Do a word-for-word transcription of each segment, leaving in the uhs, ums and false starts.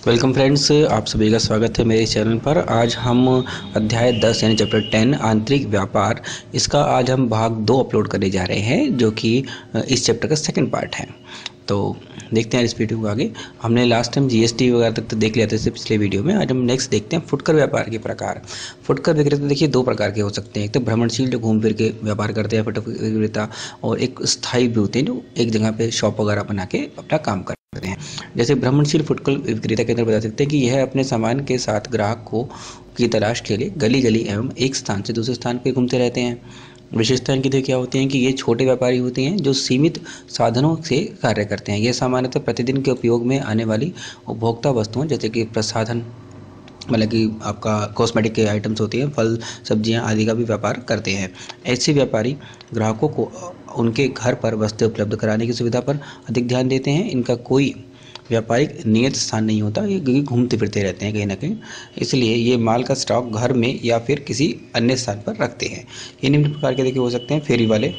Welcome friends, आप सभी का स्वागत है मेरे चैनल पर। आज हम अध्याय दस यानी चैप्टर टेन आंतरिक व्यापार, इसका आज हम भाग दो अपलोड करने जा रहे हैं, जो कि इस चैप्टर का सेकंड पार्ट है। तो देखते हैं इस वीडियो को आगे। हमने लास्ट टाइम जीएसटी वगैरह तक तो देख लिया था इससे पिछले वीडियो में। आज हम नेक्स्ट देखते हैं फुटकर व्यापार के प्रकार। फुटकर विक्रेता देखिए दो प्रकार के हो सकते हैं। एक तो भ्रमणशील जो घूम फिर के व्यापार करते हैं फुटकर विक्रेता, और एक स्थायी भी होते हैं जो एक जगह पे शॉप वगैरह बना के अपना काम करते हैं। जैसे भ्रमणशील फुटकर विक्रेता के अंदर बता सकते हैं कि यह अपने सामान के साथ ग्राहक को की तलाश के लिए गली गली एवं एक स्थान से दूसरे स्थान पर घूमते रहते हैं। विशेषता इनकी देखिए क्या होती हैं कि ये छोटे व्यापारी होते हैं जो सीमित साधनों से कार्य करते हैं। ये सामान्यतः प्रतिदिन के उपयोग में आने वाली उपभोक्ता वस्तुओं जैसे कि प्रसाधन, मतलब कि आपका कॉस्मेटिक के आइटम्स होती हैं, फल सब्जियां आदि का भी व्यापार करते हैं। ऐसे व्यापारी ग्राहकों को उनके घर पर वस्तुएं उपलब्ध कराने की सुविधा पर अधिक ध्यान देते हैं। इनका कोई व्यापारिक नियत स्थान नहीं होता, ये घूमते फिरते रहते हैं कहीं ना कहीं, इसलिए ये माल का स्टॉक घर में या फिर किसी अन्य स्थान पर रखते हैं। ये निम्न प्रकार के देखिए हो सकते हैं फेरी वाले।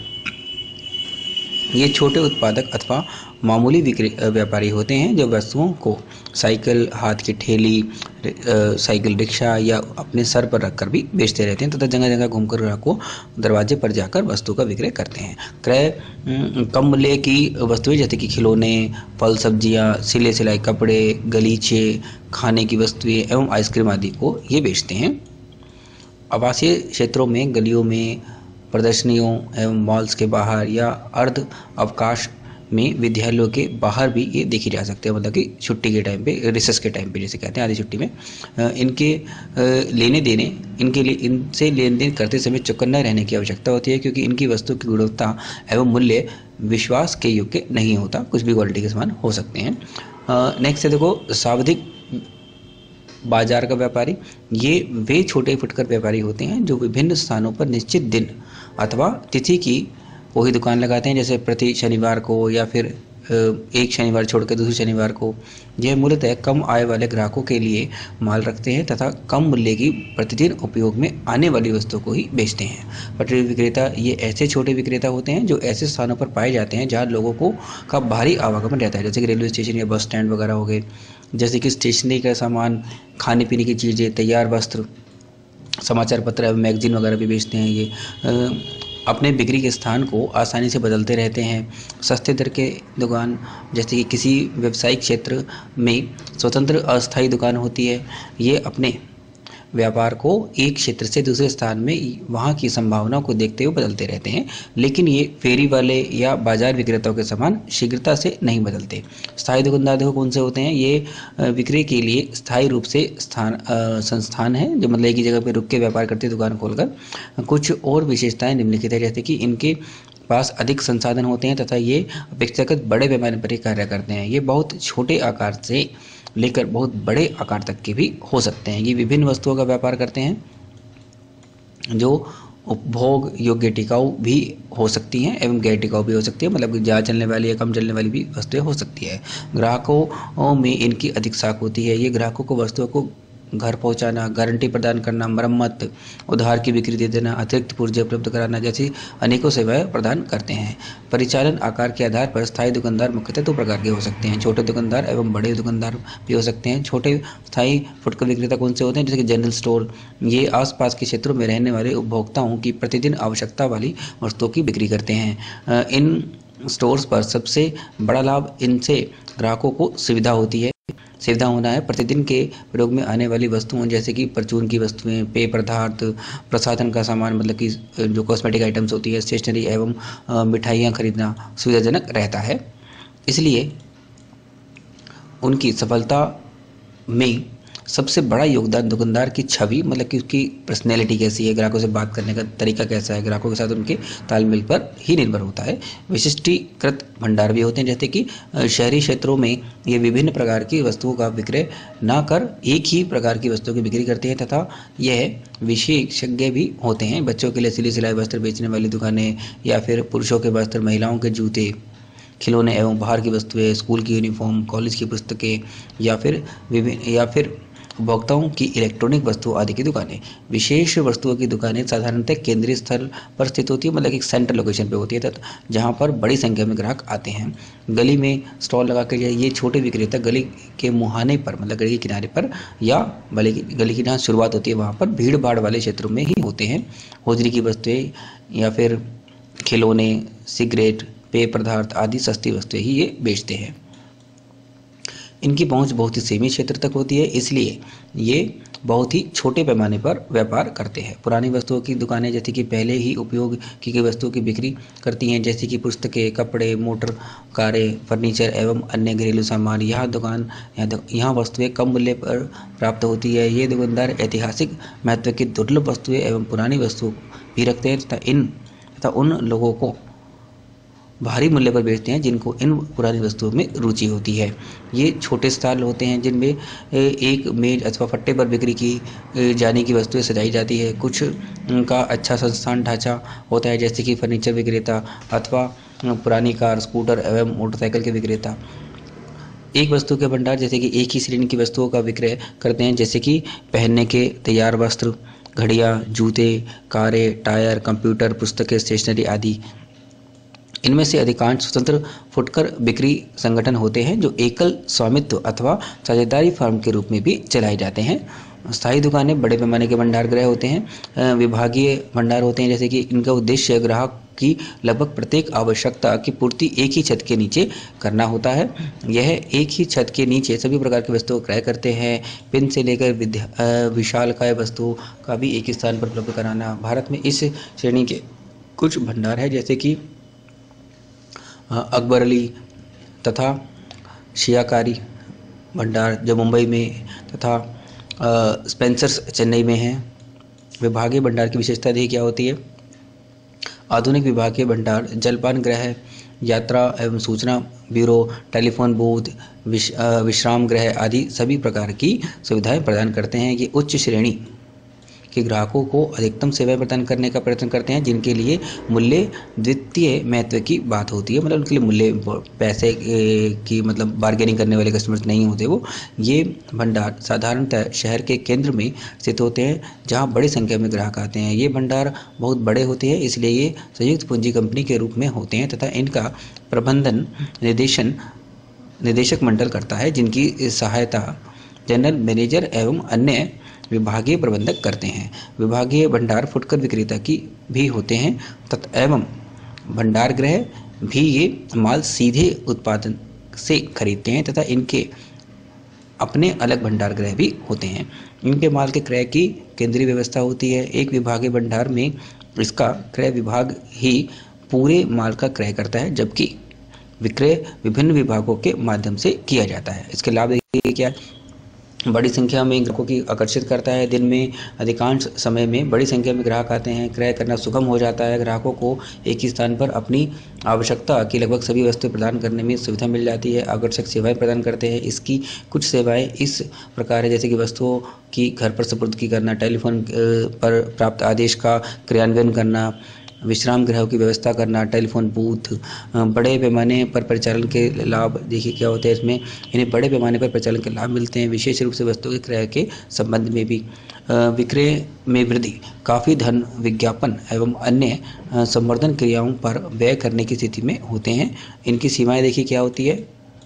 ये छोटे उत्पादक अथवा मामूली विक्रे व्यापारी होते हैं जो वस्तुओं को साइकिल, हाथ की ठेली, साइकिल रिक्शा या अपने सर पर रखकर भी बेचते रहते हैं तथा जगह जगह घूमकर ग्राहकों दरवाजे पर जाकर वस्तु का विक्रय करते हैं। क्रय कम मूल्य की वस्तुएं जैसे कि खिलौने, फल सब्जियां, सिले सिलाई कपड़े, गलीचे, खाने की वस्तुएं एवं आइसक्रीम आदि को ये बेचते हैं। आवासीय क्षेत्रों में, गलियों में, प्रदर्शनियों एवं मॉल्स के बाहर या अर्ध अवकाश में, विद्यालयों के बाहर भी ये देखी जा सकते हैं। मतलब कि छुट्टी के टाइम पे, रिसेस के टाइम पे जिसे कहते हैं, आधी छुट्टी में इनके लेने देने इनके लिए इनसे लेन देन करते समय चौकन्ना रहने की आवश्यकता होती है, क्योंकि इनकी वस्तु की गुणवत्ता एवं मूल्य विश्वास के योग्य नहीं होता। कुछ भी क्वालिटी के सामान हो सकते हैं। नेक्स्ट है देखो सावधिक बाजार का व्यापारी। ये वे छोटे फुटकर व्यापारी होते हैं जो विभिन्न स्थानों पर निश्चित दिन अथवा तिथि की वही दुकान लगाते हैं, जैसे प्रति शनिवार को या फिर एक शनिवार छोड़कर दूसरे शनिवार को। यह मूलतः कम आय वाले ग्राहकों के लिए माल रखते हैं तथा कम मूल्य की प्रतिदिन उपयोग में आने वाली वस्तुओं को ही बेचते हैं। पटरी विक्रेता ये ऐसे छोटे विक्रेता होते हैं जो ऐसे स्थानों पर पाए जाते हैं जहां लोगों को का भारी आवागमन रहता है, जैसे कि रेलवे स्टेशन या बस स्टैंड वगैरह हो गए। जैसे कि स्टेशनरी का सामान, खाने पीने की चीज़ें, तैयार वस्त्र, समाचार पत्र एवं मैगजीन वगैरह भी बेचते हैं। ये अपने बिक्री के स्थान को आसानी से बदलते रहते हैं। सस्ते दर के दुकान, जैसे कि किसी व्यावसायिक क्षेत्र में स्वतंत्र अस्थायी दुकान होती है, ये अपने व्यापार को एक क्षेत्र से दूसरे स्थान में वहाँ की संभावनाओं को देखते हुए बदलते रहते हैं, लेकिन ये फेरी वाले या बाजार विक्रेताओं के समान शीघ्रता से नहीं बदलते। स्थायी दुकानदार देखो कौन से होते हैं। ये विक्रय के लिए स्थायी रूप से स्थान संस्थान है, जो मतलब एक ही जगह पर रुक के व्यापार करते हैं दुकान खोलकर। कुछ और विशेषताएं निम्नलिखित है, जैसे कि इनके पास अधिक संसाधन होते हैं तथा ये अपेक्षाकृत बड़े पैमाने पर ही कार्य करते हैं। ये बहुत छोटे आकार से लेकर बहुत बड़े आकार तक के भी हो सकते हैं। ये विभिन्न वस्तुओं का व्यापार करते हैं जो उपभोग योग्य टिकाऊ भी हो सकती हैं एवं गैर टिकाऊ भी हो सकती है, मतलब कि ज़्यादा चलने वाली या कम चलने वाली भी वस्तुएं हो सकती है। ग्राहकों में इनकी अधिक साख होती है। ये ग्राहकों को वस्तुओं को घर पहुंचाना, गारंटी प्रदान करना, मरम्मत, उधार की बिक्री दे देना, अतिरिक्त पूर्जे उपलब्ध कराना जैसी अनेकों सेवाएं प्रदान करते हैं। परिचालन आकार के आधार पर स्थायी दुकानदार मुख्यतः दो प्रकार के हो सकते हैं, छोटे दुकानदार एवं बड़े दुकानदार भी हो सकते हैं। छोटे स्थायी फुटकर विक्रेता कौन से होते हैं, जैसे कि जनरल स्टोर। ये आसपास के क्षेत्रों में रहने वाले उपभोक्ताओं की प्रतिदिन आवश्यकता वाली वस्तुओं की बिक्री करते हैं। इन स्टोर्स पर सबसे बड़ा लाभ इनसे ग्राहकों को सुविधा होती है। सुविधा होना है प्रतिदिन के प्रयोग में आने वाली वस्तुओं, जैसे कि परचून की वस्तुएं, पेय पदार्थ, प्रसाधन का सामान, मतलब कि जो कॉस्मेटिक आइटम्स होती है, स्टेशनरी एवं मिठाइयाँ खरीदना सुविधाजनक रहता है। इसलिए उनकी सफलता में सबसे बड़ा योगदान दुकानदार की छवि, मतलब कि उसकी पर्सनैलिटी कैसी है, ग्राहकों से बात करने का तरीका कैसा है, ग्राहकों के साथ उनके तालमेल पर ही निर्भर होता है। विशिष्टीकृत भंडार भी होते हैं, जैसे कि शहरी क्षेत्रों में ये विभिन्न प्रकार की वस्तुओं का विक्रय न कर एक ही प्रकार की वस्तुओं की बिक्री करते हैं तथा यह विशेषज्ञ भी होते हैं। बच्चों के लिए सिली सिलाई वस्त्र बेचने वाली दुकानें, या फिर पुरुषों के वस्त्र, महिलाओं के जूते, खिलौने एवं बाहर की वस्तुएं, स्कूल की यूनिफॉर्म, कॉलेज की पुस्तकें, या फिर विभिन्न या फिर उपभोक्ताओं की इलेक्ट्रॉनिक वस्तुओं आदि की दुकानें। विशेष वस्तुओं की दुकानें साधारणतः केंद्रीय स्थल पर स्थित होती है, मतलब एक सेंट्रल लोकेशन पे होती है, तथा जहाँ पर बड़ी संख्या में ग्राहक आते हैं। गली में स्टॉल लगा के ये छोटे विक्रेता गली के मुहाने पर, मतलब गली के किनारे पर या गली की गली की जहाँ शुरुआत होती है वहाँ पर भीड़ भाड़ वाले क्षेत्रों में ही होते हैं। होजरी की वस्तुएं या फिर खिलौने, सिगरेट, पेय पदार्थ आदि सस्ती वस्तुएं ही ये बेचते हैं। इनकी पहुंच बहुत ही सीमित क्षेत्र तक होती है, इसलिए ये बहुत ही छोटे पैमाने पर व्यापार करते हैं। पुरानी वस्तुओं की दुकानें जैसे कि पहले ही उपयोग की गई वस्तुओं की बिक्री करती हैं, जैसे कि पुस्तकें, कपड़े, मोटर कारें, फर्नीचर एवं अन्य घरेलू सामान। यहाँ दुकान यहाँ यहाँ वस्तुएं कम मूल्य पर प्राप्त होती है। ये दुकानदार ऐतिहासिक महत्व की दुर्लभ वस्तुएं एवं पुरानी वस्तुओं भी रखते हैं तथा इन तथा उन लोगों को भारी मूल्य पर बेचते हैं जिनको इन पुरानी वस्तुओं में रुचि होती है। ये छोटे स्टॉल होते हैं जिनमें एक मेज अथवा फट्टे पर बिक्री की जाने की वस्तुएं सजाई जाती है। कुछ उनका अच्छा संस्थान ढांचा होता है, जैसे कि फर्नीचर विक्रेता अथवा पुरानी कार, स्कूटर एवं मोटरसाइकिल के विक्रेता। एक वस्तु के भंडार जैसे कि एक ही श्रेणी की वस्तुओं का विक्रय करते हैं, जैसे कि पहनने के तैयार वस्त्र, घड़ियाँ, जूते, कारें, टायर, कंप्यूटर, पुस्तकें, स्टेशनरी आदि। इनमें से अधिकांश स्वतंत्र फुटकर बिक्री संगठन होते हैं जो एकल स्वामित्व अथवा साझेदारी फर्म के रूप में भी चलाए जाते हैं। स्थायी दुकानें बड़े पैमाने के भंडार गृह होते हैं। विभागीय भंडार होते हैं, जैसे कि इनका उद्देश्य ग्राहक की लगभग प्रत्येक आवश्यकता की पूर्ति एक ही छत के नीचे करना होता है। यह एक ही छत के नीचे सभी प्रकार की वस्तुओं क्रय करते हैं। पिन से लेकर विशालकाय वस्तुओं का भी एक ही स्थान पर उपलब्ध कराना। भारत में इस श्रेणी के कुछ भंडार है, जैसे कि अकबर अली तथा शियाकारी भंडार जो मुंबई में तथा स्पेंसर्स चेन्नई में है। विभागीय भंडार की विशेषता देखिए क्या होती है। आधुनिक विभागीय भंडार जलपान गृह, यात्रा एवं सूचना ब्यूरो, टेलीफोन बूथ, विश, विश्राम गृह आदि सभी प्रकार की सुविधाएं प्रदान करते हैं। ये उच्च श्रेणी के ग्राहकों को अधिकतम सेवाएं प्रदान करने का प्रयत्न करते हैं, जिनके लिए मूल्य द्वितीय महत्व की बात होती है, मतलब उनके लिए मूल्य पैसे की मतलब बार्गेनिंग करने वाले कस्टमर्स नहीं होते वो। ये भंडार साधारणतः शहर के केंद्र में स्थित होते हैं, जहां बड़ी संख्या में ग्राहक आते हैं। ये भंडार बहुत बड़े होते हैं, इसलिए ये संयुक्त पूंजी कंपनी के रूप में होते हैं तथा इनका प्रबंधन निर्देशन निदेशक मंडल करता है, जिनकी सहायता जनरल मैनेजर एवं अन्य विभागीय प्रबंधक करते हैं। विभागीय भंडार फुटकर विक्रेता की भी होते हैं तथा एवं भंडार गृह भी ये माल सीधे उत्पादन से खरीदते हैं तथा इनके अपने अलग भंडार गृह भी होते हैं। इनके माल के क्रय की केंद्रीय व्यवस्था होती है। एक विभागीय भंडार में इसका क्रय विभाग ही पूरे माल का क्रय करता है, जबकि विक्रय विभिन्न विभागों के माध्यम से किया जाता है। इसके लाभ देखिए क्या है। बड़ी संख्या में ग्राहकों की आकर्षित करता है। दिन में अधिकांश समय में बड़ी संख्या में ग्राहक आते हैं। क्रय करना सुगम हो जाता है। ग्राहकों को एक ही स्थान पर अपनी आवश्यकता की लगभग सभी वस्तुएं प्रदान करने में सुविधा मिल जाती है। आकर्षक सेवाएं प्रदान करते हैं। इसकी कुछ सेवाएं इस प्रकार है, जैसे कि वस्तुओं की घर पर सुपुर्दगी करना, टेलीफोन पर प्राप्त आदेश का क्रियान्वयन करना, विश्राम गृहों की व्यवस्था करना, टेलीफोन बूथ। बड़े पैमाने पर परिचालन के लाभ देखिए क्या होते हैं इसमें। इन्हें बड़े पैमाने पर परिचालन के लाभ मिलते हैं, विशेष रूप से वस्तुओं के क्रय के संबंध में भी। विक्रय में वृद्धि काफ़ी धन, विज्ञापन एवं अन्य संवर्धन क्रियाओं पर व्यय करने की स्थिति में होते हैं। इनकी सीमाएं देखिए क्या होती है।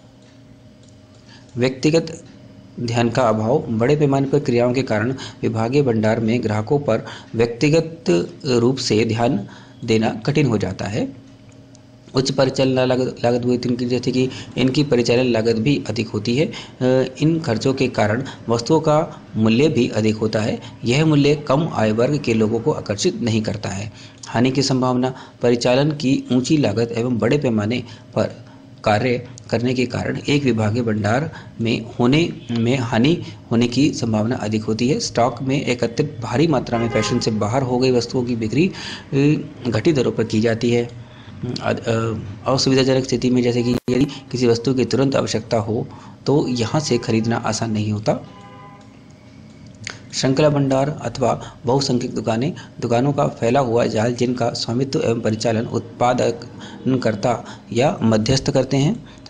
व्यक्तिगत ध्यान का अभाव। बड़े पैमाने पर क्रियाओं के कारण विभागीय भंडार में ग्राहकों पर व्यक्तिगत रूप से ध्यान देना कठिन हो जाता है। उच्च परिचालन लागत लागत हुई इनकी, जैसे कि इनकी परिचालन लागत भी अधिक होती है। इन खर्चों के कारण वस्तुओं का मूल्य भी अधिक होता है। यह मूल्य कम आय वर्ग के लोगों को आकर्षित नहीं करता है। हानि की संभावना। परिचालन की ऊंची लागत एवं बड़े पैमाने पर कार्य करने के कारण एक विभागीय भंडार में होने में हानि होने की संभावना अधिक होती है। स्टॉक में एकत्रित भारी मात्रा में फैशन से बाहर हो गई वस्तुओं की बिक्री घटित दरों पर की जाती है। असुविधाजनक स्थिति में, जैसे कि यदि किसी वस्तु की तुरंत आवश्यकता हो तो यहाँ से खरीदना आसान नहीं होता। श्रृंखला भंडार अथवा बहुसंख्यक दुकानें। दुकानों का फैला हुआ जाल जिनका स्वामित्व एवं परिचालन उत्पादककर्ता या मध्यस्थ करते हैं।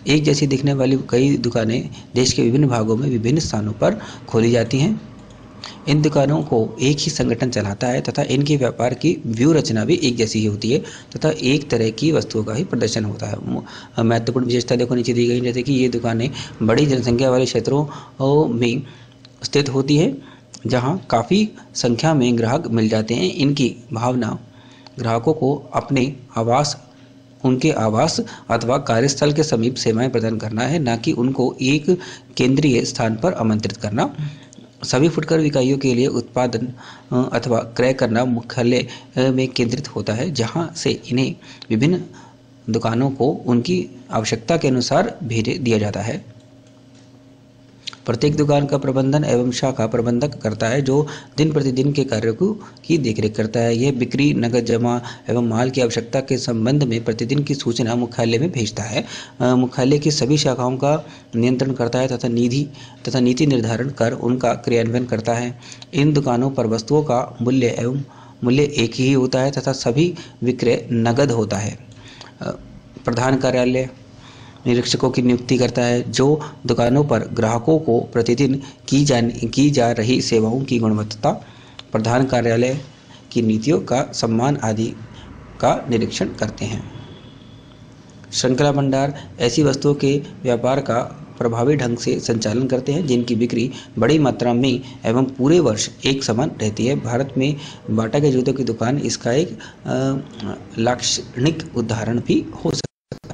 एक जैसी दिखने वाली कई दुकानें देश के विभिन्न भागों में विभिन्न स्थानों पर खोली जाती हैं। इन दुकानों को एक ही संगठन चलाता है तथा इनके व्यापार की व्यू रचना भी एक जैसी ही होती है तथा एक तरह की वस्तुओं का ही प्रदर्शन होता है। महत्वपूर्ण विशेषता देखो नीचे दी गई, जैसे कि ये दुकानें बड़ी जनसंख्या वाले क्षेत्रों में स्थित होती है जहां काफ़ी संख्या में ग्राहक मिल जाते हैं। इनकी भावना ग्राहकों को अपने आवास उनके आवास अथवा कार्यस्थल के समीप सेवाएं प्रदान करना है, न कि उनको एक केंद्रीय स्थान पर आमंत्रित करना। सभी फुटकर इकाइयों के लिए उत्पादन अथवा क्रय करना मुख्यालय में केंद्रित होता है, जहां से इन्हें विभिन्न दुकानों को उनकी आवश्यकता के अनुसार भेज दिया जाता है। प्रत्येक दुकान का प्रबंधन एवं शाखा प्रबंधक करता है, जो दिन प्रतिदिन के कार्यों को की देखरेख करता है। यह बिक्री, नकद जमा एवं माल की आवश्यकता के संबंध में प्रतिदिन की सूचना मुख्यालय में भेजता है। मुख्यालय की सभी शाखाओं का नियंत्रण करता है तथा निधि तथा नीति निर्धारण कर उनका क्रियान्वयन करता है। इन दुकानों पर वस्तुओं का मूल्य एवं मूल्य एक ही होता है तथा सभी विक्रय नकद होता है। प्रधान कार्यालय निरीक्षकों की नियुक्ति करता है, जो दुकानों पर ग्राहकों को प्रतिदिन की जा की जा रही सेवाओं की गुणवत्ता, प्रधान कार्यालय की नीतियों का सम्मान आदि का निरीक्षण करते हैं। श्रृंखला भंडार ऐसी वस्तुओं के व्यापार का प्रभावी ढंग से संचालन करते हैं जिनकी बिक्री बड़ी मात्रा में एवं पूरे वर्ष एक समान रहती है। भारत में बाटा के जूतों की दुकान इसका एक लाक्षणिक उदाहरण भी हो सकता है।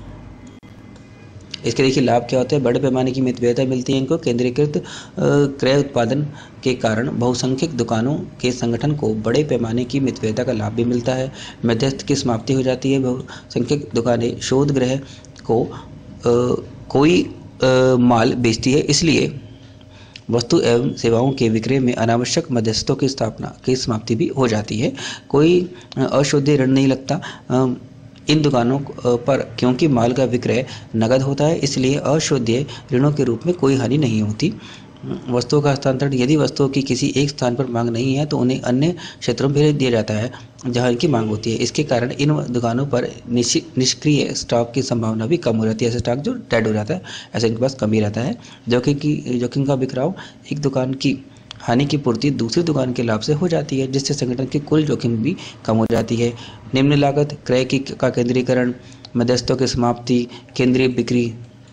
इसके देखिए लाभ क्या होते हैं। बड़े पैमाने की मितव्ययता मिलती है इनको। केंद्रीकृत क्रय उत्पादन के कारण बहुसंख्यक दुकानों के संगठन को बड़े पैमाने की मितव्ययता का लाभ भी मिलता है। मध्यस्थ की समाप्ति हो जाती है। बहुसंख्यक दुकानें शोध गृह को आ, कोई आ, माल बेचती है, इसलिए वस्तु एवं सेवाओं के विक्रय में अनावश्यक मध्यस्थों की स्थापना की समाप्ति भी हो जाती है। कोई अशुद्ध ऋण नहीं लगता इन दुकानों पर, क्योंकि माल का विक्रय नगद होता है, इसलिए अशुद्ध ऋणों के रूप में कोई हानि नहीं होती। वस्तुओं का हस्तांतरण, यदि वस्तुओं की किसी एक स्थान पर मांग नहीं है तो उन्हें अन्य क्षेत्रों में भेज दिया जाता है जहां इनकी मांग होती है। इसके कारण इन दुकानों पर निष्क्रिय स्टॉक की संभावना भी कम हो जाती है। ऐसे स्टॉक जो डेड हो जाता है, ऐसे इनके पास कमी रहता है। जोखिम की जोखिम का बिखराव, एक दुकान की हानि की पूर्ति दूसरी दुकान के लाभ से हो जाती है, जिससे संगठन की कुल जोखिम भी कम हो जाती है। निम्न लागत, क्रय की का केंद्रीकरण, मध्यस्थों की समाप्ति, केंद्रीय बिक्री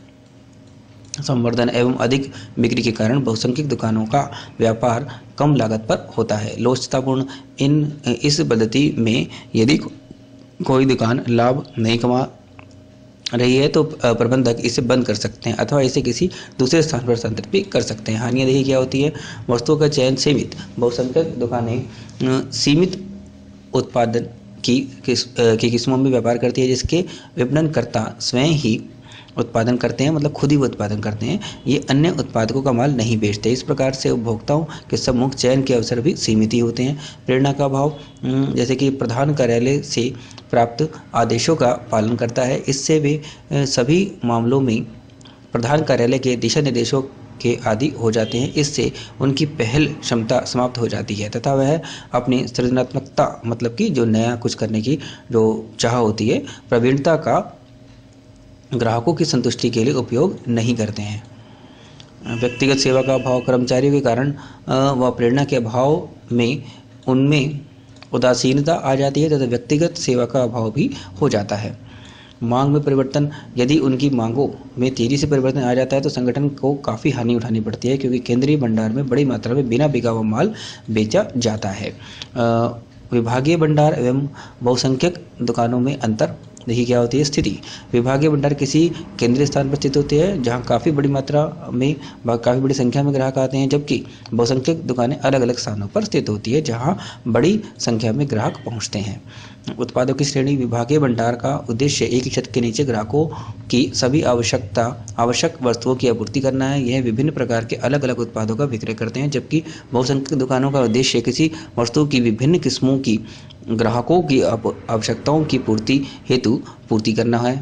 संवर्धन एवं अधिक बिक्री के कारण बहुसंख्यक दुकानों का व्यापार कम लागत पर होता है। लोचतापूर्ण इन इस पद्धति में यदि कोई दुकान लाभ नहीं कमा रही है तो प्रबंधक इसे बंद कर सकते हैं अथवा इसे किसी दूसरे स्थान पर स्थानांतरित भी कर सकते हैं। हानियाँ देखिए क्या होती है। वस्तुओं का चयन सीमित, बहुसंख्यक दुकानें सीमित उत्पादन की किस की किस्मों में व्यापार करती है, जिसके विपणनकर्ता स्वयं ही उत्पादन करते हैं, मतलब खुद ही वो उत्पादन करते हैं। ये अन्य उत्पादकों का माल नहीं बेचते। इस प्रकार से उपभोक्ताओं के सम्मुख चयन के अवसर भी सीमित ही होते हैं। प्रेरणा का अभाव, जैसे कि प्रधान कार्यालय से प्राप्त आदेशों का पालन करता है, इससे वे सभी मामलों में प्रधान कार्यालय के दिशा निर्देशों के आदि हो जाते हैं। इससे उनकी पहल क्षमता समाप्त हो जाती है तथा वह अपनी सृजनात्मकता, मतलब कि जो नया कुछ करने की जो चाह होती है, प्रवीणता का ग्राहकों की संतुष्टि के लिए उपयोग नहीं करते हैं। व्यक्तिगत सेवा का अभाव, कर्मचारियों के कारण व प्रेरणा के अभाव में उनमें उदासीनता आ जाती है तथा व्यक्तिगत सेवा का अभाव भी हो जाता है। मांग में परिवर्तन, यदि उनकी मांगों में तेजी से परिवर्तन आ जाता है तो संगठन को काफ़ी हानि उठानी पड़ती है, क्योंकि केंद्रीय भंडार में बड़ी मात्रा में बिना बिका हुआ माल बेचा जाता है। विभागीय भंडार एवं बहुसंख्यक दुकानों में अंतर देखिए क्या होती है स्थिति। विभागीय भंडार किसी केंद्रीय स्थान पर स्थित होते हैं जहां काफ़ी बड़ी मात्रा में काफ़ी बड़ी संख्या में ग्राहक आते हैं, जबकि बहुसंख्यक दुकानें अलग अलग स्थानों पर स्थित होती है जहां बड़ी संख्या में ग्राहक पहुंचते हैं। उत्पादों की श्रेणी, विभागीय भंडार का उद्देश्य एक ही छत के नीचे ग्राहकों की सभी आवश्यकता आवश्यक वस्तुओं की आपूर्ति करना है। यह विभिन्न प्रकार के अलग अलग उत्पादों का विक्रय करते हैं, जबकि बहुसंख्यक दुकानों का उद्देश्य किसी वस्तु की विभिन्न किस्मों की ग्राहकों की आवश्यकताओं की पूर्ति हेतु पूर्ति करना है।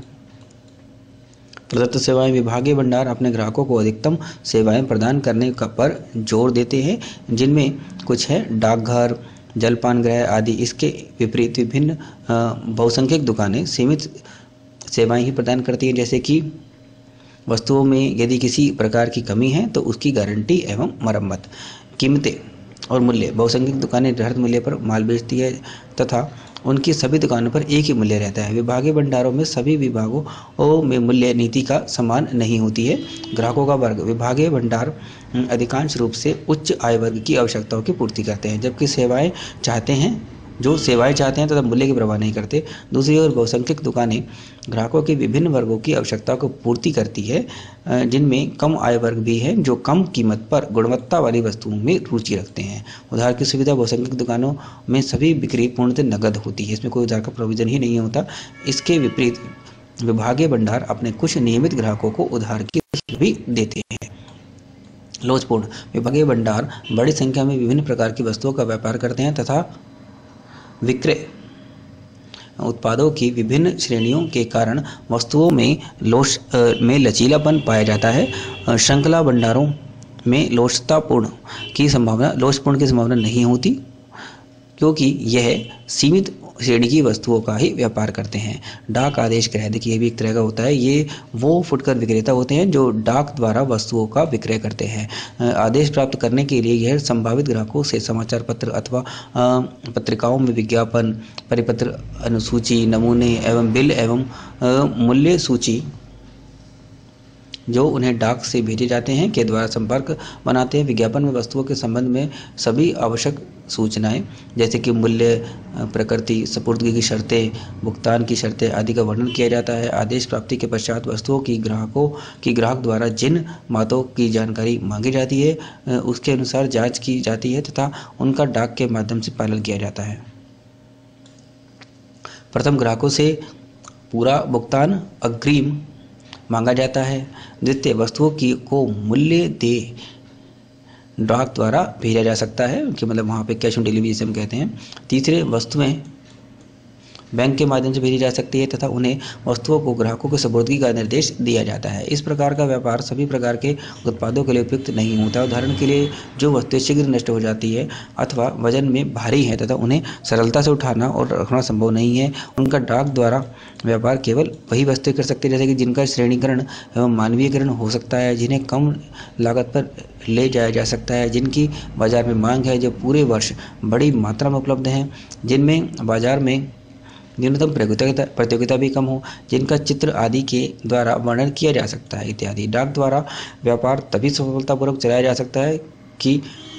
प्रदत्त सेवाएं, विभागीय भंडार अपने ग्राहकों को अधिकतम सेवाएं प्रदान करने का पर जोर देते हैं, जिनमें कुछ है डाकघर, जलपान गृह आदि। इसके विपरीत विभिन्न बहुसंख्यक दुकानें सीमित सेवाएं ही प्रदान करती हैं, जैसे कि वस्तुओं में यदि किसी प्रकार की कमी है तो उसकी गारंटी एवं मरम्मत। कीमतें और मूल्य। बहुसंख्यक दुकानें निर्धारित मूल्य पर माल बेचती है तथा उनकी सभी दुकानों पर एक ही मूल्य रहता है। विभागीय भंडारों में सभी विभागों में मूल्य नीति का समान नहीं होती है। ग्राहकों का वर्ग। विभागीय भंडार अधिकांश रूप से उच्च आय वर्ग की आवश्यकताओं की पूर्ति करते हैं, जबकि सेवाएं चाहते हैं जो सेवाएं चाहते हैं तथा मूल्य की परवाह नहीं करते। दूसरी ओर बहुसंख्यक दुकानें ग्राहकों के विभिन्न वर्गों की आवश्यकताओं को पूर्ति करती है, जिनमें कम आय वर्ग भी हैं जो कम कीमत पर गुणवत्ता वाली वस्तुओं में रुचि रखते हैं। उधार की सुविधा। बहुसंख्यक दुकानों में सभी बिक्री पूर्णतः नगद होती है, इसमें कोई उधार का प्रोविजन ही नहीं होता। इसके विपरीत विभागीय भंडार अपने कुछ नियमित ग्राहकों को उधार की भी देते हैं। लोचपूर्ण। विभागीय भंडार बड़ी संख्या में विभिन्न प्रकार की वस्तुओं का व्यापार करते हैं तथा विक्रय उत्पादों की विभिन्न श्रेणियों के कारण वस्तुओं में लोच में लचीलापन पाया जाता है। श्रृंखला भंडारों में लोचतापूर्ण की संभावना लोचपूर्ण की संभावना नहीं होती, क्योंकि यह सीमित श्रेणी की वस्तुओं का ही व्यापार करते हैं। डाक आदेश क्रय। देखिए ये भी एक तरह का होता है। ये वो फुटकर विक्रेता होते हैं जो डाक द्वारा वस्तुओं का विक्रय करते हैं। आदेश प्राप्त करने के लिए यह संभावित ग्राहकों से समाचार पत्र अथवा पत्रिकाओं में विज्ञापन, परिपत्र, अनुसूची, नमूने एवं बिल एवं मूल्य सूची जो उन्हें डाक से भेजे जाते हैं के द्वारा संपर्क बनाते हैं। विज्ञापन में वस्तुओं के संबंध में सभी आवश्यक सूचनाएं जैसे कि मूल्य, प्रकृति, सपुर्दगी की शर्तें, भुगतान की शर्तें आदि का वर्णन किया जाता है। आदेश प्राप्ति के पश्चात वस्तुओं की ग्राहकों की ग्राहक द्वारा जिन बातों की जानकारी मांगी जाती है उसके अनुसार जांच की जाती है तथा उनका डाक के माध्यम से पालन किया जाता है। प्रथम ग्राहकों से पूरा भुगतान अग्रिम मांगा जाता है। द्वितीय वस्तुओं की को मूल्य दे डाक द्वारा भेजा जा सकता है, कि मतलब वहाँ पे कैश ऑन डिलीवरी जिसे हम कहते हैं। तीसरे वस्तुएं बैंक के माध्यम से भेजी जा सकती है तथा उन्हें वस्तुओं को ग्राहकों को सुपुर्दगी का निर्देश दिया जाता है। इस प्रकार का व्यापार सभी प्रकार के उत्पादों के लिए उपयुक्त नहीं होता। उदाहरण के लिए जो वस्तुएं शीघ्र नष्ट हो जाती है अथवा वजन में भारी है तथा उन्हें सरलता से उठाना और रखना संभव नहीं है, उनका डाक द्वारा व्यापार केवल वही वस्तुएं कर सकते हैं जैसे कि जिनका श्रेणीकरण एवं मानवीयकरण हो सकता है, जिन्हें कम लागत पर ले जाया जा सकता है, जिनकी बाजार में मांग है, जो पूरे वर्ष बड़ी मात्रा में उपलब्ध हैं, जिनमें बाजार में न्यूनतम प्रतियोगिता प्रतियोगिता भी कम हो, जिनका चित्र आदि के द्वारा वर्णन किया जा सकता है इत्यादि। डाक द्वारा व्यापार तभी सफलतापूर्वक चलाया जा सकता है कि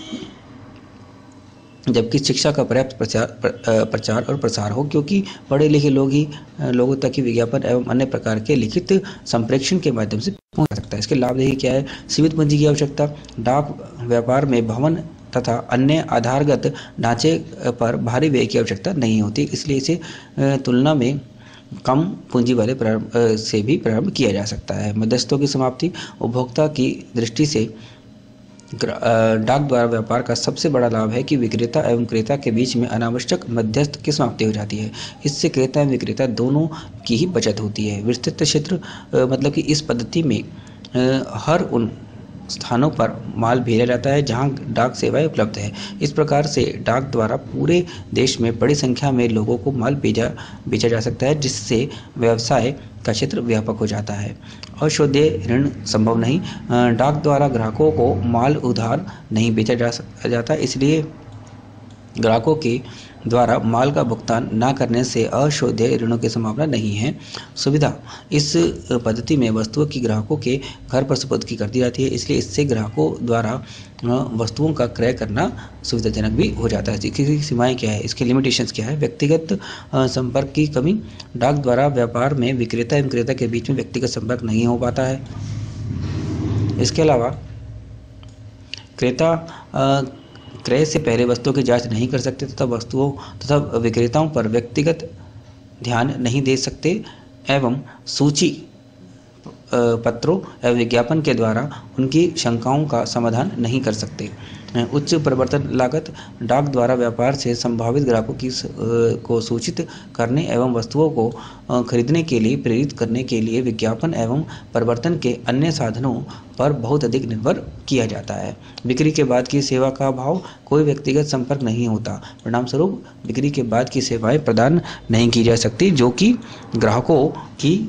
जबकि शिक्षा का पर्याप्त प्रचार प्रचार और प्रसार हो, क्योंकि पढ़े लिखे लोग ही लोगों तक ही विज्ञापन एवं अन्य प्रकार के लिखित संप्रेषण के माध्यम से पहुंच सकता है। इसके लाभ देखिए क्या है। सीमित पूंजी की आवश्यकता। डाक व्यापार में भवन तथा अन्य आधारगत ढांचे पर भारी व्यय की आवश्यकता नहीं होती, इसलिए इसे तुलना में कम पूंजी वाले प्रारंभ से भी प्रारंभ किया जा सकता है। मध्यस्थों की समाप्ति। उपभोक्ता की दृष्टि से डाक द्वारा व्यापार का सबसे बड़ा लाभ है कि विक्रेता एवं क्रेता के बीच में अनावश्यक मध्यस्थ की समाप्ति हो जाती है। इससे क्रेता एवं विक्रेता दोनों की ही बचत होती है। विस्तृत क्षेत्र मतलब कि इस पद्धति में हर उन स्थानों पर माल भेजा जाता है जहां डाक सेवाएं उपलब्ध है। इस प्रकार से डाक द्वारा पूरे देश में बड़ी संख्या में लोगों को माल भेजा बेचा जा सकता है, जिससे व्यवसाय का क्षेत्र व्यापक हो जाता है। अशोध्य ऋण संभव नहीं। डाक द्वारा ग्राहकों को माल उधार नहीं बेचा जा जाता, इसलिए ग्राहकों के द्वारा माल का भुगतान न करने से अशोध्य ऋणों की संभावना नहीं है। सुविधा। इस पद्धति में वस्तुओं की ग्राहकों के घर पर सुपुर्दगी कर दी जाती है, इसलिए इससे ग्राहकों द्वारा वस्तुओं का क्रय करना सुविधाजनक भी हो जाता है। इसकी सीमाएं क्या है, इसके लिमिटेशंस क्या है। व्यक्तिगत संपर्क की कमी। डाक द्वारा व्यापार में विक्रेता एवं क्रेता के बीच में व्यक्तिगत संपर्क नहीं हो पाता है। इसके अलावा क्रेता क्रय से पहले वस्तुओं की जांच नहीं कर सकते तथा वस्तुओं तथा विक्रेताओं पर व्यक्तिगत ध्यान नहीं दे सकते एवं सूची पत्रों एवं विज्ञापन के द्वारा उनकी शंकाओं का समाधान नहीं कर सकते। उच्च परिवर्तन लागत। डाक द्वारा व्यापार से संभावित ग्राहकों की को सूचित करने एवं वस्तुओं को खरीदने के लिए प्रेरित करने के लिए विज्ञापन एवं परिवर्तन के अन्य साधनों पर बहुत अधिक निर्भर किया जाता है। बिक्री के बाद की सेवा का अभाव। कोई व्यक्तिगत संपर्क नहीं होता, परिणामस्वरूप बिक्री के बाद की सेवाएं प्रदान नहीं की जा सकती, जो कि ग्राहकों की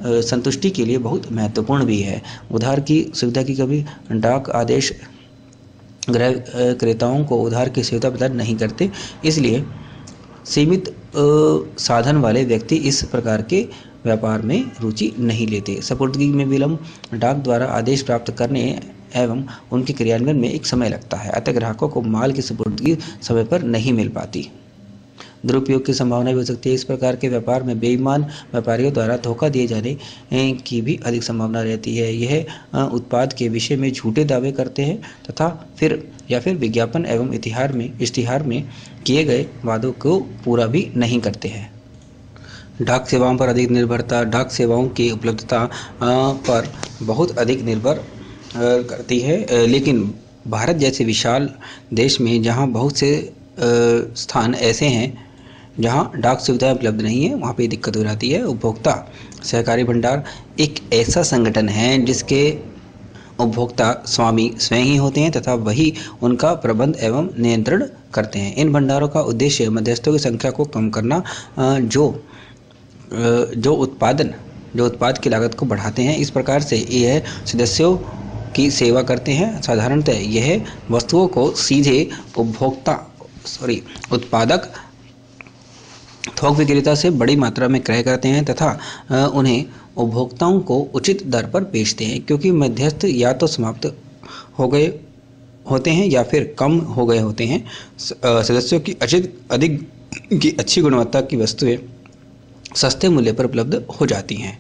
संतुष्टि के लिए बहुत महत्वपूर्ण भी है। उधार की सुविधा की कमी, डाक आदेश गृह क्रेताओं को उधार की सुविधा प्रदान नहीं करते, इसलिए सीमित साधन वाले व्यक्ति इस प्रकार के व्यापार में रुचि नहीं लेते। सपुर्दगी में विलंब, डाक द्वारा आदेश प्राप्त करने एवं उनके क्रियान्वयन में एक समय लगता है, अतः ग्राहकों को माल की सपुर्दगी समय पर नहीं मिल पाती। दुरुपयोग की संभावना भी हो सकती है। इस प्रकार के व्यापार में बेईमान व्यापारियों द्वारा धोखा दिए जाने की भी अधिक संभावना रहती है। यह उत्पाद के विषय में झूठे दावे करते हैं तथा फिर या फिर विज्ञापन एवं इतिहार में इश्तिहार में किए गए वादों को पूरा भी नहीं करते हैं। डाक सेवाओं पर अधिक निर्भरता, डाक सेवाओं की उपलब्धता पर बहुत अधिक निर्भर करती है, लेकिन भारत जैसे विशाल देश में जहां बहुत से स्थान ऐसे हैं जहां डाक सुविधाएं उपलब्ध नहीं है, वहां पे दिक्कत हो जाती है। उपभोक्ता सहकारी भंडार एक ऐसा संगठन है जिसके उपभोक्ता स्वामी स्वयं ही होते हैं तथा वही उनका प्रबंध एवं नियंत्रण करते हैं। इन भंडारों का उद्देश्य मध्यस्थों की संख्या को कम करना, जो जो उत्पादन जो उत्पाद की लागत को बढ़ाते हैं। इस प्रकार से यह सदस्यों की सेवा करते हैं। साधारणतः यह वस्तुओं को सीधे उपभोक्ता सॉरी उत्पादक थोक विक्रेता से बड़ी मात्रा में क्रय करते हैं तथा उन्हें उपभोक्ताओं को उचित दर पर बेचते हैं, क्योंकि मध्यस्थ या तो समाप्त हो गए होते हैं या फिर कम हो गए होते हैं। सदस्यों की अधिक अधिक की अच्छी गुणवत्ता की वस्तुएं सस्ते मूल्य पर उपलब्ध हो जाती हैं।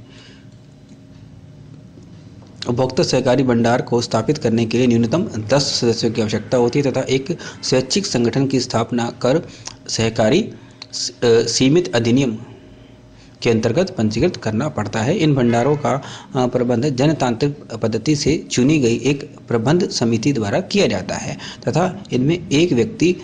उपभोक्ता सहकारी भंडार को स्थापित करने के लिए न्यूनतम दस सदस्यों की आवश्यकता होती है तथा एक स्वैच्छिक संगठन की स्थापना कर सहकारी सीमित अधिनियम के अंतर्गत पंजीकृत करना पड़ता है। इन भंडारों का प्रबंध जनतांत्रिक पद्धति से चुनी गई एक प्रबंध समिति द्वारा किया जाता है तथा इनमें एक व्यक्ति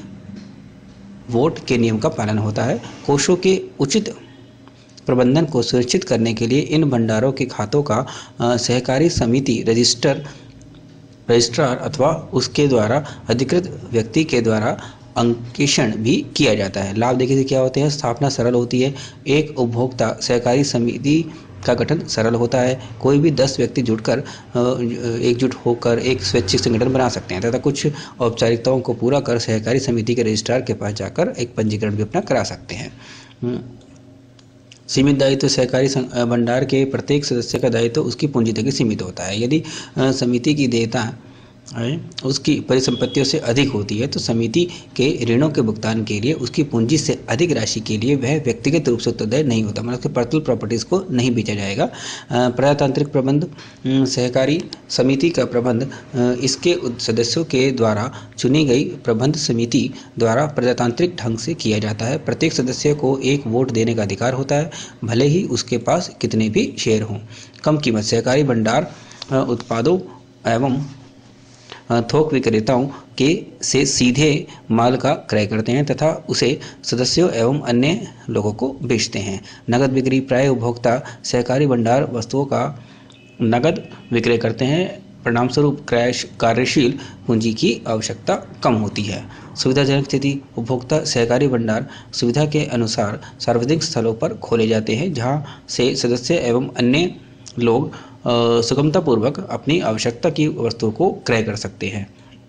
वोट के नियम का पालन होता है। कोषों के उचित प्रबंधन को सुनिश्चित करने के लिए इन भंडारों के खातों का सहकारी समिति रजिस्टर रजिस्ट्रार अथवा उसके द्वारा अधिकृत व्यक्ति के द्वारा अंकेक्षण भी किया जाता है। लाभ देखिए क्या होते हैं। स्थापना सरल होती है। एक उपभोक्ता सहकारी समिति का गठन सरल होता है। कोई भी दस व्यक्ति जुटकर एकजुट होकर एक स्वैच्छिक संगठन बना सकते हैं तथा कुछ औपचारिकताओं को पूरा कर सहकारी समिति के रजिस्ट्रार के पास जाकर एक पंजीकरण भी अपना करा सकते हैं। सीमित दायित्व, सहकारी भंडार के प्रत्येक सदस्य का दायित्व उसकी पूंजी तक सीमित होता है। यदि समिति की देयता उसकी परिसंपत्तियों से अधिक होती है तो समिति के ऋणों के भुगतान के लिए उसकी पूंजी से अधिक राशि के लिए वह व्यक्तिगत रूप से उत्तरदायी नहीं होता, मतलब उसके पर्सनल प्रॉपर्टीज को नहीं बेचा जाएगा। प्रजातांत्रिक प्रबंध, सहकारी समिति का प्रबंध इसके सदस्यों के द्वारा चुनी गई प्रबंध समिति द्वारा प्रजातांत्रिक ढंग से किया जाता है। प्रत्येक सदस्य को एक वोट देने का अधिकार होता है, भले ही उसके पास कितने भी शेयर हों। कम कीमत, सहकारी भंडार उत्पादों एवं थोक विक्रेताओं के से सीधे माल का क्रय करते हैं तथा उसे सदस्यों एवं अन्य लोगों को बेचते हैं। नगद बिक्री, प्राय उपभोक्ता सहकारी भंडार वस्तुओं का नगद विक्रय करते हैं, परिणामस्वरूप कार्यशील पूंजी की आवश्यकता कम होती है। सुविधाजनक स्थिति, उपभोक्ता सहकारी भंडार सुविधा के अनुसार सार्वजनिक स्थलों पर खोले जाते हैं जहां से सदस्य एवं अन्य लोग सुगमतापूर्वक अपनी आवश्यकता की वस्तुओं को क्रय कर सकते हैं।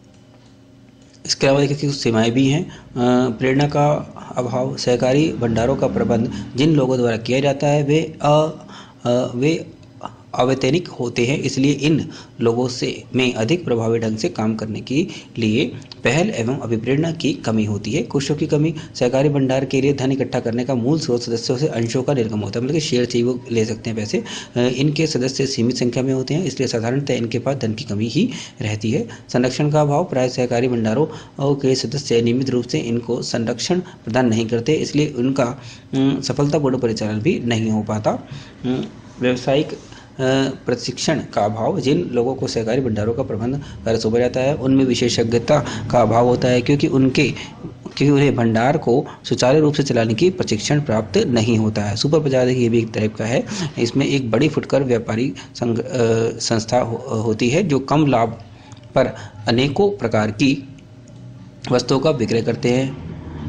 इसके अलावा देखिए कुछ सीमाएं भी हैं। प्रेरणा का अभाव, सहकारी भंडारों का प्रबंध जिन लोगों द्वारा किया जाता है वे अ, वे अवैतनिक होते हैं, इसलिए इन लोगों से में अधिक प्रभावी ढंग से काम करने के लिए पहल एवं अभिप्रेरणा की कमी होती है। कोषों की कमी, सहकारी भंडार के लिए धन इकट्ठा करने का मूल स्रोत सदस्यों से अंशों का निर्गम होता है, मतलब कि शेयर चाहिए वो ले सकते हैं पैसे। इनके सदस्य सीमित संख्या में होते हैं, इसलिए साधारणतः इनके पास धन की कमी ही रहती है। संरक्षण का अभाव, प्राय सहकारी भंडारों के सदस्य नियमित रूप से इनको संरक्षण प्रदान नहीं करते, इसलिए उनका सफलतापूर्ण परिचालन भी नहीं हो पाता। व्यावसायिक प्रशिक्षण का अभाव, जिन लोगों को सहकारी भंडारों का प्रबंध कार्य सौंपा जाता है उनमें विशेषज्ञता का अभाव होता है, क्योंकि उनके क्योंकि उन्हें भंडार को सुचारू रूप से चलाने की प्रशिक्षण प्राप्त नहीं होता है। सुपर बाजार ये भी एक टाइप का है। इसमें एक बड़ी फुटकर व्यापारी संस्था हो, होती है जो कम लाभ पर अनेकों प्रकार की वस्तुओं का विक्रय करते हैं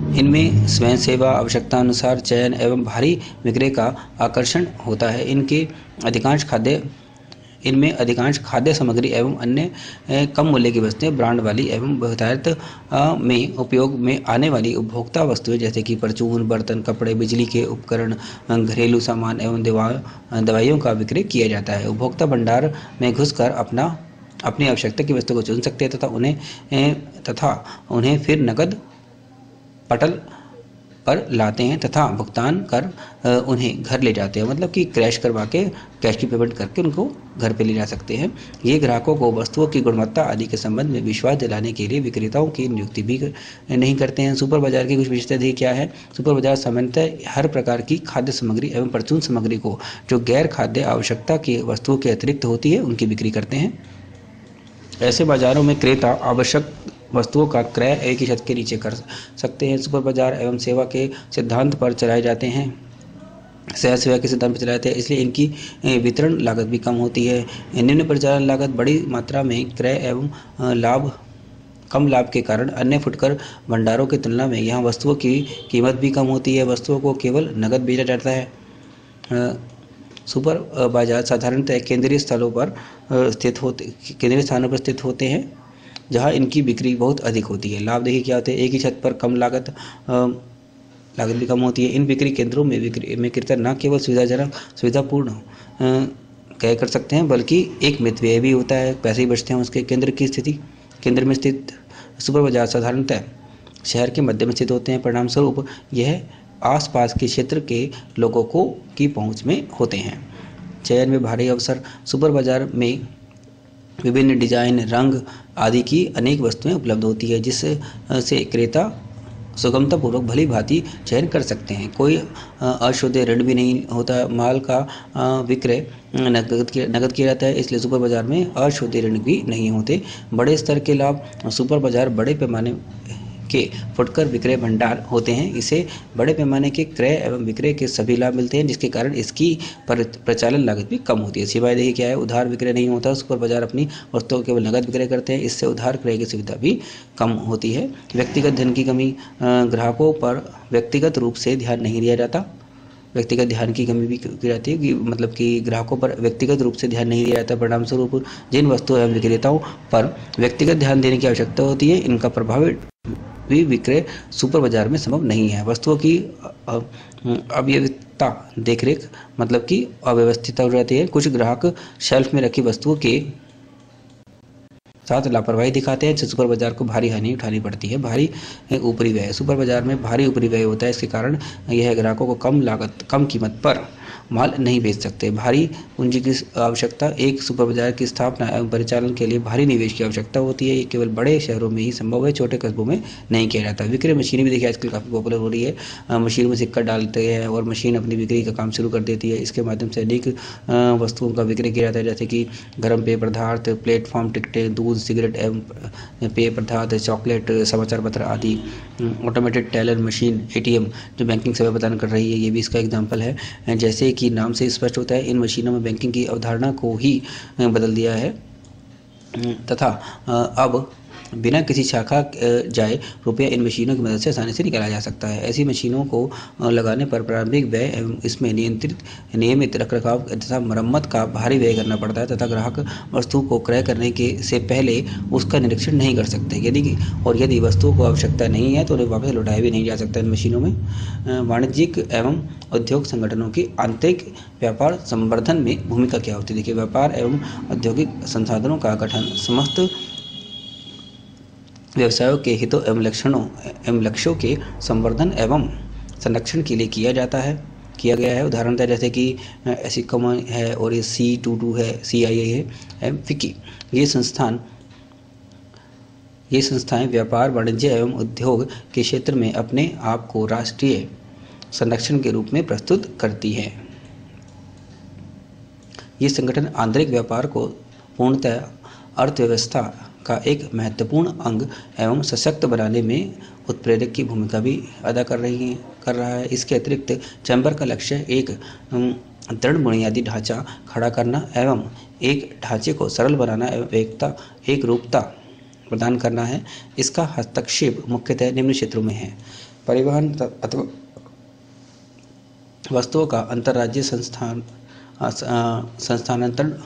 इनमें स्वयं सेवा, आवश्यकता अनुसार चयन एवं भारी विक्रय का आकर्षण होता है। इनके अधिकांश खाद्य इनमें अधिकांश खाद्य सामग्री एवं अन्य कम मूल्य की वस्तुएं ब्रांड वाली एवं बहुतायत में उपयोग में आने वाली उपभोक्ता वस्तुएं जैसे कि परचून, बर्तन, कपड़े, बिजली के उपकरण, घरेलू सामान एवं दवा दवाइयों का विक्रय किया जाता है। उपभोक्ता भंडार में घुसकर अपना अपनी आवश्यकता की वस्तु को चुन सकते हैं तथा उन्हें तथा उन्हें फिर नकद पटल पर लाते हैं तथा भुगतान कर उन्हें घर ले जाते हैं, मतलब कि क्रैश करवा के कैश की पेमेंट करके उनको घर पे ले जा सकते हैं। ये ग्राहकों को वस्तुओं की गुणवत्ता आदि के संबंध में विश्वास दिलाने के लिए विक्रेताओं की नियुक्ति भी नहीं करते हैं। सुपर बाजार की कुछ विशेषता क्या है? सुपर बाजार सामान्यतः हर प्रकार की खाद्य सामग्री एवं परचून सामग्री को जो गैर खाद्य आवश्यकता की वस्तुओं के अतिरिक्त होती है उनकी बिक्री करते हैं। ऐसे बाजारों में क्रेता आवश्यक वस्तुओं का क्रय एक ही छत के नीचे कर सकते हैं। सुपर बाजार एवं सेवा के सिद्धांत पर चलाए जाते हैं सहज सेवा के सिद्धांत पर चलाए जाते हैं, इसलिए इनकी वितरण लागत भी कम होती है। निम्न परिचालन लागत बड़ी मात्रा में क्रय एवं लाभ कम लाभ के कारण अन्य फुटकर भंडारों की तुलना में यहाँ वस्तुओं की कीमत भी कम होती है। वस्तुओं को केवल नकद बेचा जाता है। सुपर बाजार साधारणतः केंद्रीय स्थलों पर स्थित होते केंद्रीय स्थानों पर स्थित होते हैं जहां इनकी बिक्री बहुत अधिक होती है। लाभ देखिए क्या होते हैं? एक ही छत पर कम लागत लागत भी कम होती है। इन बिक्री केंद्रों में बिक्री में क्रेता न केवल सुविधाजनक सुविधापूर्ण क्रय कर सकते हैं बल्कि एक मित व्यय भी होता है, पैसे ही बचते हैं उसके। केंद्र की स्थिति केंद्र में स्थित सुपर बाजार साधारणतः शहर के मध्य में स्थित होते हैं। परिणाम स्वरूप यह आसपास के क्षेत्र के लोगों को की पहुंच में होते हैं। चयन में भारी अवसर सुपर बाजार में विभिन्न डिजाइन, रंग आदि की अनेक वस्तुएं उपलब्ध होती है जिससे क्रेता सुगमतापूर्वक भली भांति चयन कर सकते हैं। कोई अशुद्ध ऋण भी नहीं होता। माल का विक्रय नकद किया नकद किया जाता है, इसलिए सुपर बाजार में अशुद्ध ऋण भी नहीं होते। बड़े स्तर के लाभ सुपर बाजार बड़े पैमाने के फुटकर विक्रय भंडार होते हैं। इसे बड़े पैमाने के क्रय एवं विक्रय के सभी लाभ मिलते हैं जिसके कारण इसकी प्रचालन लागत भी कम होती है। सिवाय देखिए क्या है? उधार विक्रय नहीं होता। सुपर बाजार अपनी वस्तुओं को केवल नकद विक्रय करते हैं, इससे उधार क्रय की सुविधा भी कम होती है। व्यक्तिगत धन की कमी ग्राहकों पर व्यक्तिगत रूप से ध्यान नहीं दिया जाता। व्यक्तिगत ध्यान की कमी भी की जाती है कि मतलब कि ग्राहकों पर व्यक्तिगत रूप से ध्यान नहीं दिया जाता। परिणाम स्वरूप जिन वस्तुओं एवं विक्रेताओं पर व्यक्तिगत ध्यान देने की आवश्यकता होती है इनका प्रभावी भी विक्रय सुपर बाजार में संभव नहीं है। वस्तुओं की अव्यवस्थितता देखरेख मतलब कि अव्यवस्थितता हो जाती है। कुछ ग्राहक शेल्फ में रखी वस्तुओं के साथ लापरवाही दिखाते हैं जिससे सुपर बाजार को भारी हानि उठानी पड़ती है। भारी ऊपरी व्यय सुपर बाजार में भारी ऊपरी व्यय होता है। इसके कारण यह ग्राहकों को कम लागत कम कीमत पर माल नहीं बेच सकते। भारी पूंजी की आवश्यकता एक सुपर बाजार की स्थापना एवं परिचालन के लिए भारी निवेश की आवश्यकता होती है। ये केवल बड़े शहरों में ही संभव है, छोटे कस्बों में नहीं किया जाता। विक्रय मशीनें भी देखिए आजकल काफ़ी पॉपुलर हो रही है। मशीन में सिक्का डालते हैं और मशीन अपनी बिक्री का काम शुरू कर देती है। इसके माध्यम से अनेक वस्तुओं का विक्रय किया जाता है जैसे कि गर्म पेय पदार्थ, प्लेटफॉर्म टिकटें, दूध, सिगरेट एवं पेय पदार्थ, चॉकलेट, समाचार पत्र आदि। ऑटोमेटेड टेलर मशीन, एटीएम जो बैंकिंग सेवा प्रदान कर रही है, ये भी इसका एग्जाम्पल है। जैसे कि नाम से स्पष्ट होता है इन मशीनों में बैंकिंग की अवधारणा को ही बदल दिया है तथा अब बिना किसी शाखा जाए रुपया इन मशीनों की मदद से आसानी से निकाला जा सकता है। ऐसी मशीनों को लगाने पर प्रारंभिक व्यय एवं इसमें नियंत्रित नियमित रखरखाव तथा मरम्मत का भारी व्यय करना पड़ता है तथा ग्राहक वस्तु को क्रय करने के से पहले उसका निरीक्षण नहीं कर सकते। यदि और यदि वस्तुओं को आवश्यकता नहीं है तो उन्हें वापस लौटाया भी नहीं जा सकता। इन मशीनों में वाणिज्यिक एवं उद्योग संगठनों की आंतरिक व्यापार संवर्धन में भूमिका क्या होती है? देखिए, व्यापार एवं औद्योगिक संसाधनों का गठन समस्त व्यवसायों के हितों एवं लक्षणों एवं लक्ष्यों के संवर्धन एवं संरक्षण के लिए किया जाता है किया गया है। उदाहरणतः जैसे कि एसिकम है और ये सी टू टू है, सी आई आई है, फिकी। ये संस्थान ये संस्थाएं व्यापार, वाणिज्य एवं उद्योग के क्षेत्र में अपने आप को राष्ट्रीय संरक्षण के रूप में प्रस्तुत करती है। ये संगठन आंतरिक व्यापार को पूर्णतः अर्थव्यवस्था का एक महत्वपूर्ण अंग एवं सशक्त बनाने में उत्प्रेरक की भूमिका भी अदा कर रही है कर रहा है। इसके अतिरिक्त चैम्बर का लक्ष्य एक दृढ़ बुनियादी ढांचा खड़ा करना एवं एक ढांचे को सरल बनाना एवं एकता एक रूपता प्रदान करना है। इसका हस्तक्षेप मुख्यतः निम्न क्षेत्रों में है। परिवहन अथवा वस्तुओं का अंतर्राज्यीय संस्थान संस्थानांतरण,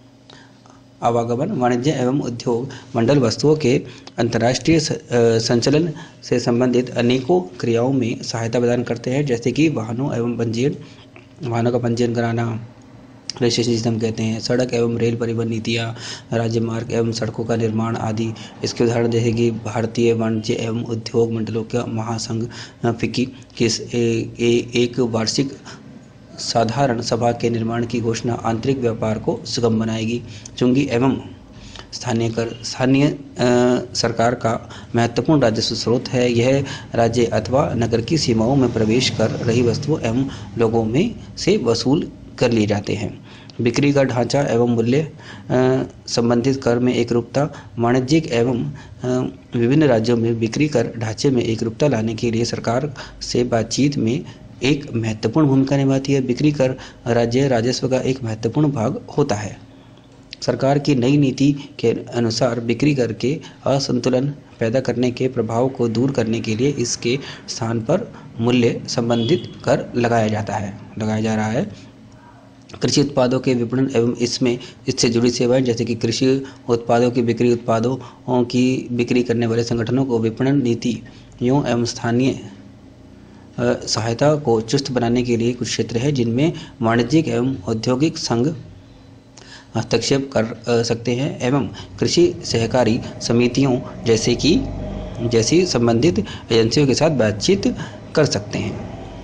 आवागमन, वाणिज्य एवं उद्योग मंडल वस्तुओं के अंतर्राष्ट्रीय संचलन से संबंधित अनेकों क्रियाओं में सहायता प्रदान करते हैं, जैसे कि वाहनों एवं पंजीयन, वाहनों का पंजीयन कराना, रजिस्ट्रेशन सिस्टम कहते हैं, सड़क एवं रेल परिवहन नीतियाँ, राज्य मार्ग एवं सड़कों का निर्माण आदि। इसके उदाहरण जैसे कि भारतीय वाणिज्य एवं उद्योग मंडलों का महासंघ फिक्की की एक वार्षिक साधारण सभा के निर्माण की घोषणा आंतरिक व्यापार को सुगम बनाएगी। चुंगी एवं स्थानीय कर स्थानीय सरकार का महत्वपूर्ण राजस्व स्रोत है। यह राज्य अथवा नगर की सीमाओं में प्रवेश कर रही वस्तुओं एवं लोगों में से वसूल कर लिए जाते हैं। बिक्री का ढांचा एवं मूल्य संबंधित कर में एकरूपता, वाणिज्यिक एवं विभिन्न राज्यों में बिक्री कर ढांचे में एकरूपता लाने के लिए सरकार से बातचीत में एक महत्वपूर्ण भूमिका निभाती है। बिक्री कर राज्य राजस्व का एक महत्वपूर्ण भाग होता है। सरकार की नई नीति के अनुसार बिक्री कर के असंतुलन पैदा करने के प्रभाव को दूर करने के लिए इसके स्थान पर मूल्य संबंधित कर लगाया जाता है लगाया जा रहा है। कृषि उत्पादों के विपणन एवं इसमें इससे जुड़ी सेवाएं, जैसे कि कृषि उत्पादों की बिक्री, उत्पादों की बिक्री करने वाले संगठनों को विपणन नीतियों एवं स्थानीय सहायता को चुस्त बनाने के लिए कुछ क्षेत्र है जिनमें वाणिज्यिक एवं औद्योगिक संघ हस्तक्षेप कर सकते हैं एवं कृषि सहकारी समितियों जैसे कि जैसी संबंधित एजेंसियों के साथ बातचीत कर सकते हैं।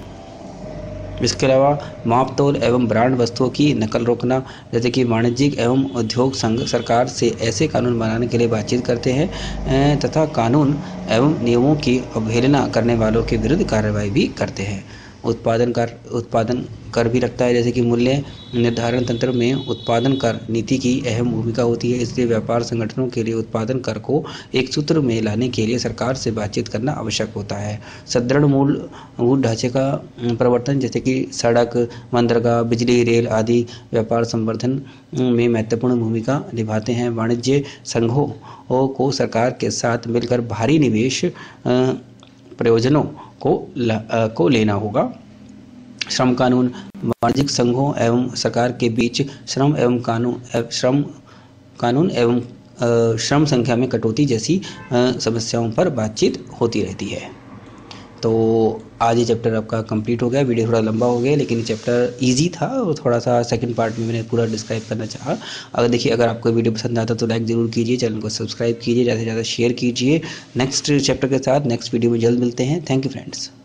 इसके अलावा माप तोल एवं ब्रांड वस्तुओं की नकल रोकना, जैसे कि वाणिज्यिक एवं उद्योग संघ सरकार से ऐसे कानून बनाने के लिए बातचीत करते हैं तथा कानून एवं नियमों की अवहेलना करने वालों के विरुद्ध कार्रवाई भी करते हैं। उत्पादन कर उत्पादन कर भी लगता है, जैसे कि मूल्य निर्धारण तंत्र में उत्पादन कर नीति की अहम भूमिका होती है। इसलिए व्यापार संगठनों के लिए उत्पादन कर को एक सूत्र में लाने के लिए सरकार से बातचीत करना आवश्यक होता है। सुदृढ़ मूलभूत ढांचे का प्रवर्तन, जैसे कि सड़क, बंदरगाह, बिजली, रेल आदि व्यापार संवर्धन में महत्वपूर्ण भूमिका निभाते हैं। वाणिज्य संघों को सरकार के साथ मिलकर भारी निवेश प्रयोजनों को को लेना होगा। श्रम कानून, वाणिज्यिक संघों एवं सरकार के बीच श्रम एवं कानून श्रम कानून एवं श्रम संख्या में कटौती जैसी समस्याओं पर बातचीत होती रहती है। तो आज ये चैप्टर आपका कंप्लीट हो गया। वीडियो थोड़ा लंबा हो गया, लेकिन चैप्टर इजी था और थोड़ा सा सेकंड पार्ट में मैंने पूरा डिस्क्राइब करना चाहा। अगर देखिए अगर आपको वीडियो पसंद आता तो लाइक ज़रूर कीजिए, चैनल को सब्सक्राइब कीजिए, ज़्यादा से ज़्यादा शेयर कीजिए। नेक्स्ट चैप्टर के साथ नेक्स्ट वीडियो में जल्द मिलते हैं। Thank you friends.